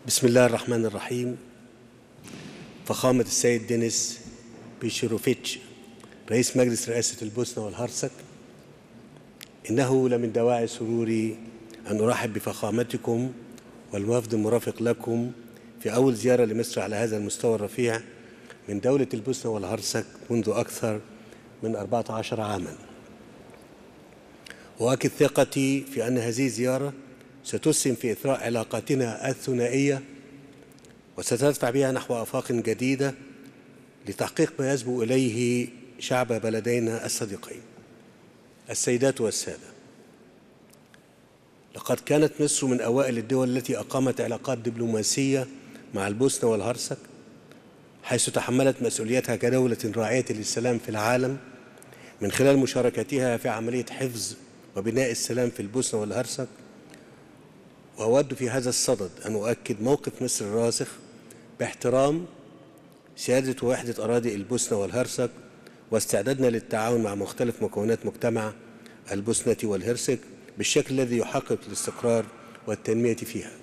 بسم الله الرحمن الرحيم. فخامة السيد دينيس بيشيروفيتش رئيس مجلس رئاسة البوسنة والهرسك، إنه لمن دواعي سروري أن أرحب بفخامتكم والوفد المرافق لكم في أول زيارة لمصر على هذا المستوى الرفيع من دولة البوسنة والهرسك منذ أكثر من 14 عاما. وأكد ثقتي في أن هذه الزيارة ستسهم في إثراء علاقاتنا الثنائية وستدفع بها نحو آفاق جديدة لتحقيق ما يسبق إليه شعب بلدينا الصديقين. السيدات والسادة، لقد كانت مصر من أوائل الدول التي أقامت علاقات دبلوماسية مع البوسنة والهرسك، حيث تحملت مسؤوليتها كدولة راعية للسلام في العالم من خلال مشاركتها في عملية حفظ وبناء السلام في البوسنة والهرسك. وأود في هذا الصدد أن أؤكد موقف مصر الراسخ باحترام سيادة ووحدة أراضي البوسنة والهرسك واستعدادنا للتعاون مع مختلف مكونات مجتمع البوسنة والهرسك بالشكل الذي يحقق الاستقرار والتنمية فيها.